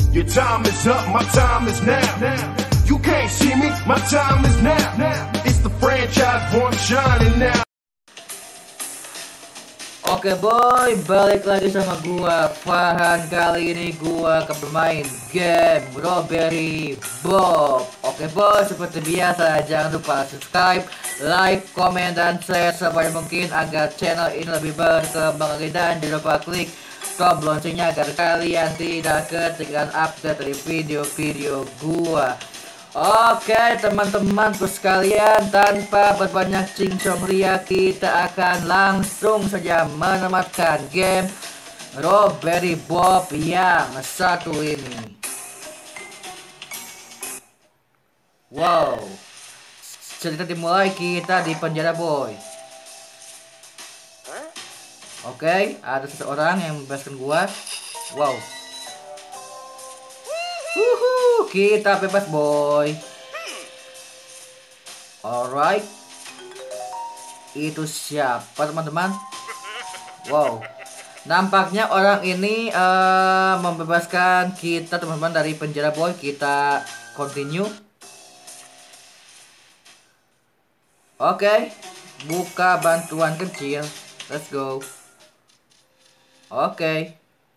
Your time is up, my time is now. You can't see me, my time is now. It's the franchise one shining now. Oke boy, balik lagi sama gua Farhan. Kali ini gua akan bermain game Robbery Bob. Oke boy, seperti biasa jangan lupa subscribe, like, komen, dan share sebanyak mungkin agar channel ini lebih berkembang lagi. Dan jangan lupa klik tombol loncengnya agar kalian tidak ketinggalan update dari video-video gua. Oke teman-temanku sekalian, tanpa berbanyak cincong ria, kita akan langsung saja menamatkan game Robbery Bob yang satu ini. Wow, cerita dimulai kita di penjara boy. Oke, ada seseorang yang membebaskan gua. Wow, kita bebas boy. Alright, itu siapa teman-teman? Wow, nampaknya orang ini membebaskan kita teman-teman dari penjara boy. Kita continue. Oke, buka bantuan kecil. Let's go. Oke.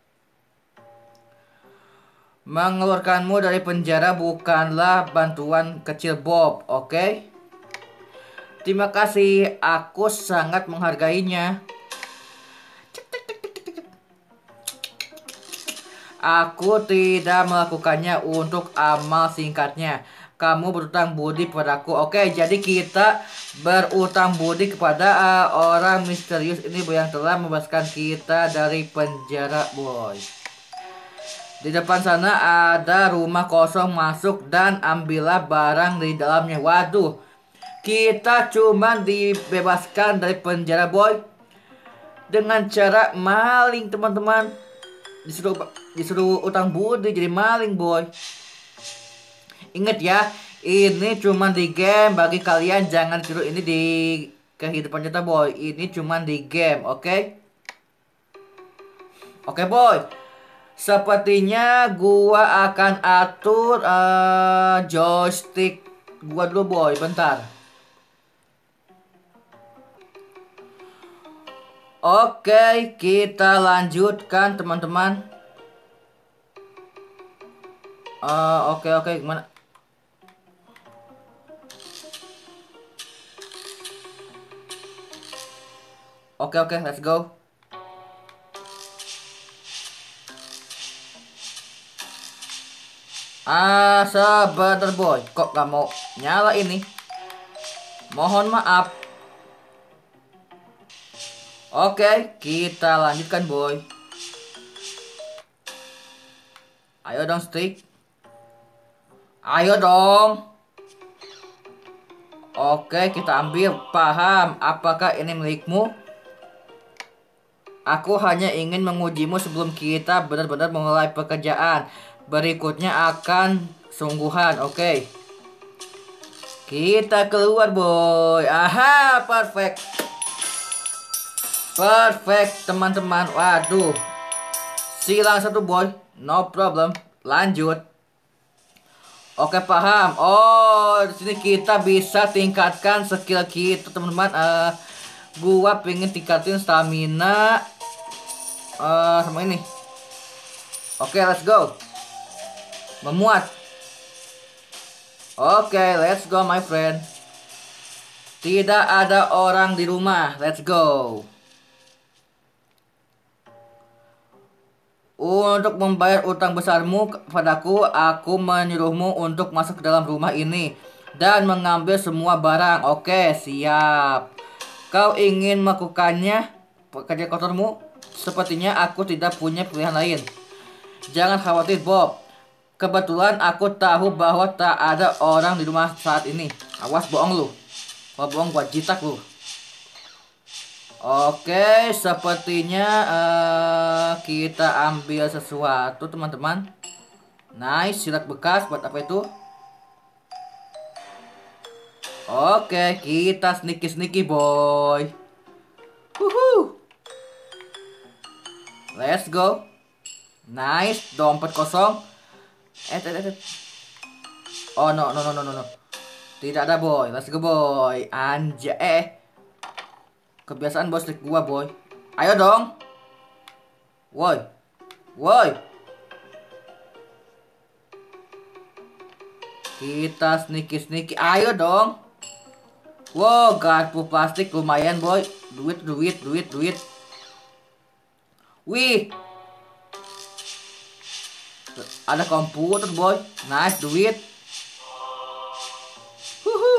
Mengeluarkanmu dari penjara bukanlah bantuan kecil Bob, oke? Terima kasih, aku sangat menghargainya. Aku tidak melakukannya untuk amal singkatnya. Kamu berutang budi padaku. Oke, jadi kita berutang budi kepada orang misterius ini yang telah membebaskan kita dari penjara boy. Di depan sana ada rumah kosong, masuk dan ambillah barang di dalamnya. Waduh, kita cuma dibebaskan dari penjara boy dengan cara maling teman-teman. Disuruh utang budi jadi maling boy. Ingat ya, ini cuma di game. Bagi kalian jangan tiru ini di kehidupan nyata boy. Ini cuma di game, oke? Oke boy, sepertinya gua akan atur joystick gua dulu boy, bentar. Oke, kita lanjutkan teman-teman. Oke, gimana? Oke, let's go. Sebentar boy, kok gak mau nyala ini? Mohon maaf. Oke, kita lanjutkan boy. Ayo dong stick. Ayo dong. Oke, kita ambil. Paham, apakah ini milikmu? Aku hanya ingin mengujimu sebelum kita benar-benar memulai pekerjaan. Berikutnya akan sungguhan, oke. Kita keluar boy. Aha, perfect. Perfect teman-teman. Waduh, silang satu boy. No problem. Lanjut. Oke, paham. Oh, di sini kita bisa tingkatkan skill kita teman-teman. Gua pengen tingkatin stamina sama ini. Oke, let's go. Memuat. Oke, let's go my friend. Tidak ada orang di rumah. Let's go. Untuk membayar utang besarmu padaku, aku menyuruhmu untuk masuk ke dalam rumah ini dan mengambil semua barang. Oke, siap. Kau ingin melakukannya, pekerja kotormu? Sepertinya aku tidak punya pilihan lain. Jangan khawatir Bob. Kebetulan aku tahu bahwa tak ada orang di rumah saat ini. Awas bohong lu. Kalau bohong gua jitak lu. Oke, sepertinya kita ambil sesuatu teman-teman. Nice, silat bekas. Buat apa itu? Oke, kita sneaky boy. Let's go. Nice, dompet kosong. Oh no no no no no no. Tidak ada boy. Let's go boy. Anjay. Kebiasaan bos trik gua boy. Ayo dong. Woi. Woi. Kita sneaky. Ayo dong. Wow, garpu plastik lumayan boy. Duit. Wih. Ada komputer boy. Nice duit. Huhu.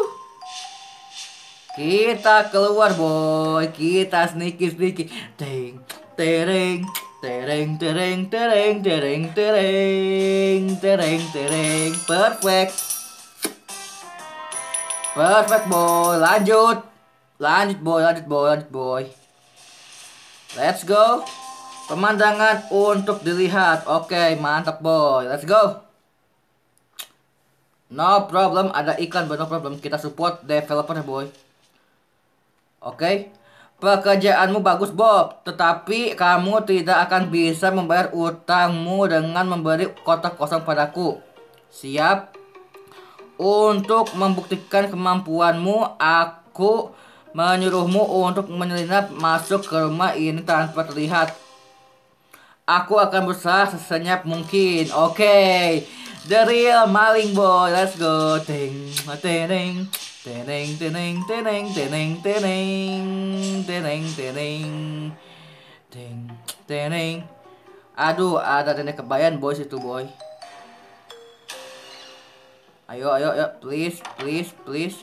Kita keluar boy. Kita sneaky. Teng. Tereng. Perfect. Perfect boy. Lanjut boy. Let's go. Pemandangan untuk dilihat. Oke, mantap boy. Let's go. No problem, ada iklan boy, no problem. Kita support developer boy. Oke. Pekerjaanmu bagus Bob, tetapi kamu tidak akan bisa membayar utangmu dengan memberi kotak kosong padaku. Siap? Untuk membuktikan kemampuanmu, aku menyuruhmu untuk menyelinap masuk ke rumah ini tanpa terlihat. Aku akan berusaha sesenyap mungkin. Oke. The real maling boy. Let's go. Teneng. Aduh, ada nenek kebayan boy situ boy. Ayo. Please.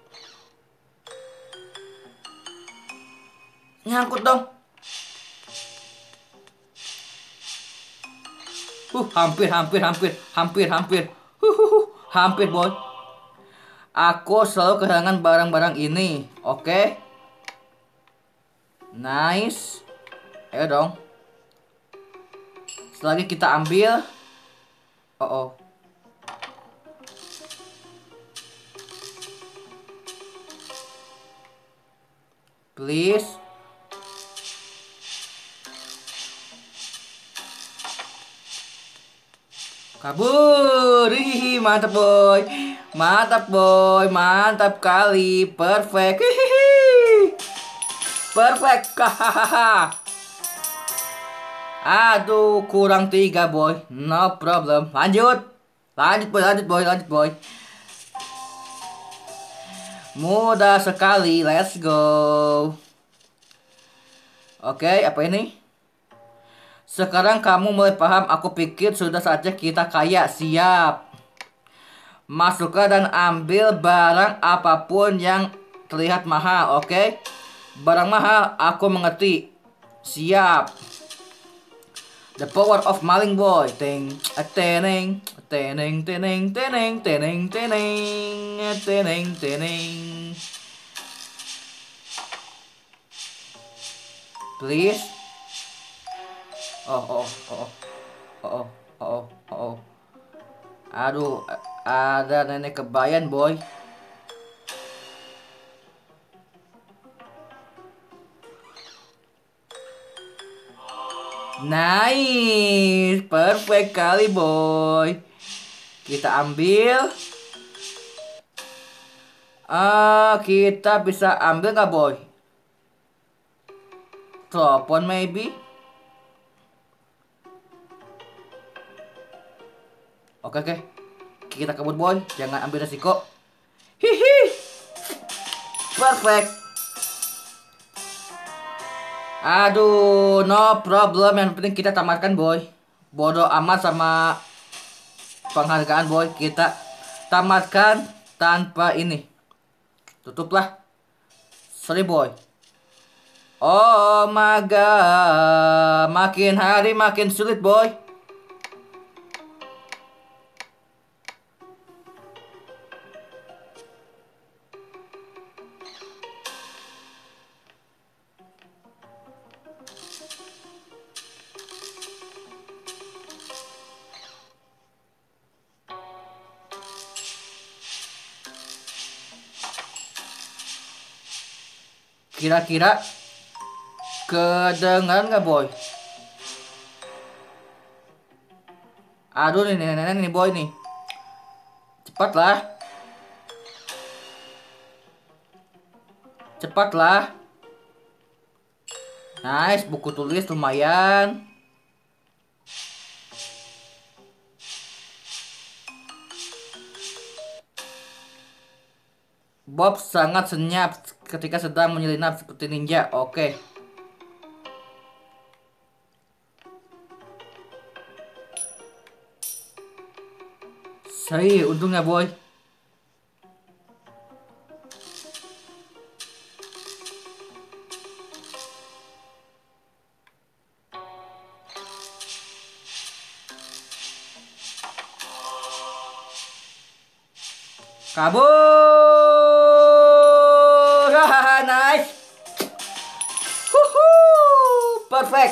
Nyangkut dong. Hampir. Hampir boy. Aku selalu kehilangan barang-barang ini. Oke. Nice. Ayo dong. Selagi kita ambil. Oh. Please. Kabur. Hihihi, mantap boy. Mantap kali. Perfect. Hihihi. Perfect. Hahaha. Aduh, kurang 3 boy. No problem. Lanjut boy. Mudah sekali. Let's go. Oke, apa ini? Sekarang kamu mulai paham, aku pikir sudah saatnya kita kaya. Siap. Masuklah dan ambil barang apapun yang terlihat mahal, oke? Barang mahal, aku mengerti. Siap. The power of maling boy. Teneng. Please. Oh. Aduh, ada nenek kebayan boy. Nice, perfect kali boy. Kita ambil. Kita bisa ambil nggak boy? Telepon maybe. Oke. Kita kabur boy, jangan ambil resiko. Hihi. Perfect. Aduh, no problem. Yang penting kita tamatkan boy. Bodoh amat sama penghargaan boy. Kita tamatkan tanpa ini. Tutuplah. Sorry boy. Oh my god. Makin hari makin sulit boy. Kira-kira kedengaran nggak boy? Aduh nih nenek nih boy nih. Cepatlah. Cepatlah. Nice, buku tulis lumayan. Bob sangat senyap ketika sedang menyelinap seperti ninja. Oke. Saya untungnya boy. Kabur. Hahaha, nice. Perfect.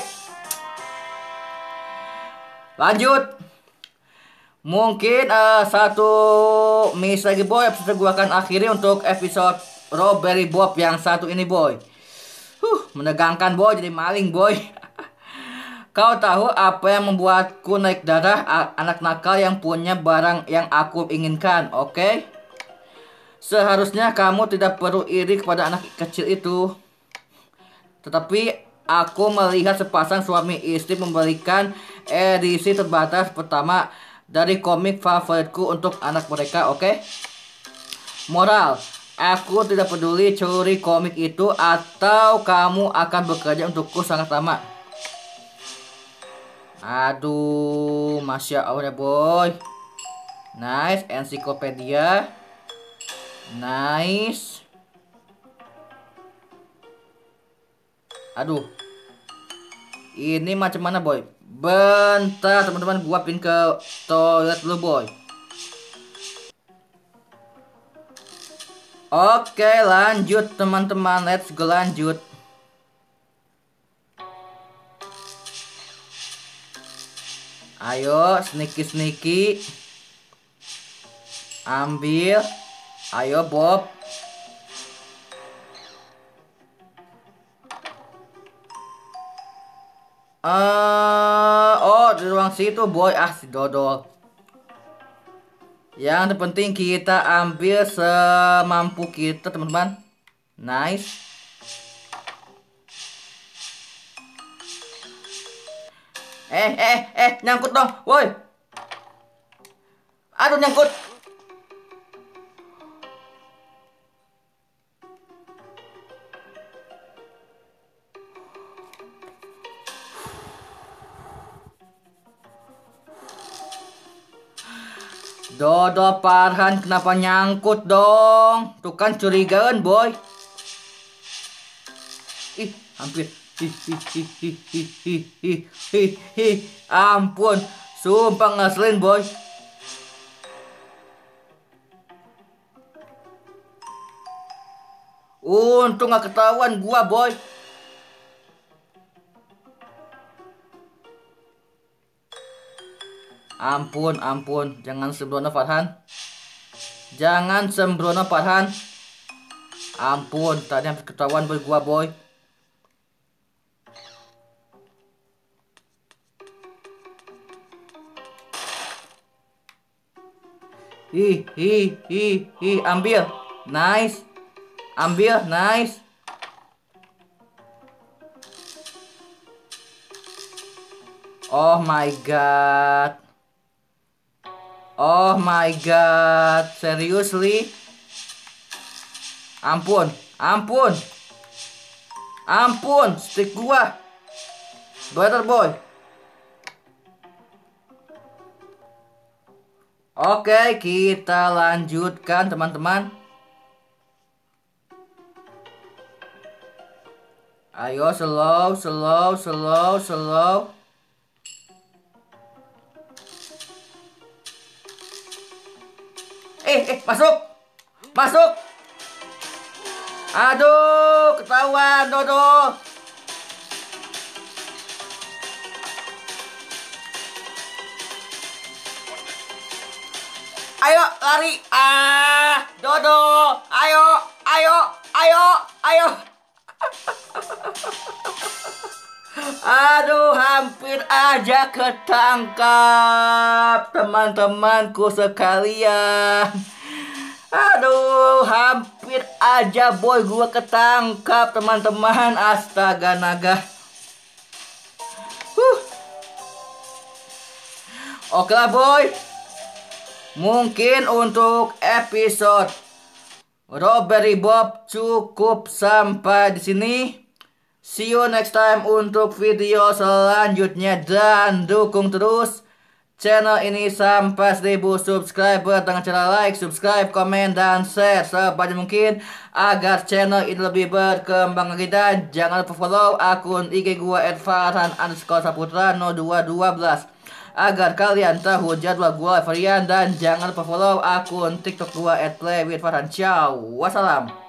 Lanjut. Mungkin satu miss lagi boy. Episode gue akan akhiri untuk episode Robbery Bob yang satu ini boy. Menegangkan boy, jadi maling boy. Kau tahu apa yang membuatku naik darah? Anak nakal yang punya barang yang aku inginkan, oke? Seharusnya kamu tidak perlu iri kepada anak kecil itu. Tetapi aku melihat sepasang suami istri memberikan edisi terbatas pertama dari komik favoritku untuk anak mereka, oke? Moral, aku tidak peduli curi komik itu atau kamu akan bekerja untukku sangat lama. Aduh, Masya Allah ya boy. Nice, ensiklopedia. Nice. Aduh. Ini macam mana boy? Bentar teman-teman, gua pin ke toilet dulu boy. Oke, lanjut teman-teman, let's go lanjut. Ayo, sneaky. Ambil. Ayo, Bob. Oh, di ruang situ, boy. Ah, si dodol. Yang terpenting kita ambil semampu kita, teman-teman. Nice. Nyangkut dong, woi. Aduh, nyangkut. Dodo Farhan kenapa nyangkut dong? Tuh kan curigaan boy. Ih, hampir. Ampun, sumpah ngeselin boy. Untung gak ketahuan gua boy. Ampun, jangan sembrono Farhan. Jangan sembrono Farhan. Ampun, tadi hampir ketahuan boy gua boy. Ambil. Nice. Ambil, nice. Oh my god. Oh my god. Seriously? Ampun. Stick gua. Better boy. Oke, kita lanjutkan teman-teman. Ayo slow. Masuk. Aduh, ketahuan Dodo. Ayo lari. Dodo. Ayo. Aduh, hampir aja ketangkap teman-temanku sekalian. Aduh, hampir aja boy gua ketangkap teman-teman. Astaga naga. Oke lah boy. Mungkin untuk episode Robbery Bob cukup sampai di sini. See you next time untuk video selanjutnya dan dukung terus channel ini sampai 1000 subscriber dengan cara like, subscribe, komen, dan share sebanyak mungkin agar channel ini lebih berkembang lagi. Dan jangan lupa follow akun IG gua @farhan_saputra0212 agar kalian tahu jadwal gua varian. Dan jangan lupa follow akun TikTok gua @playwithfarhan. Ciao, wassalam.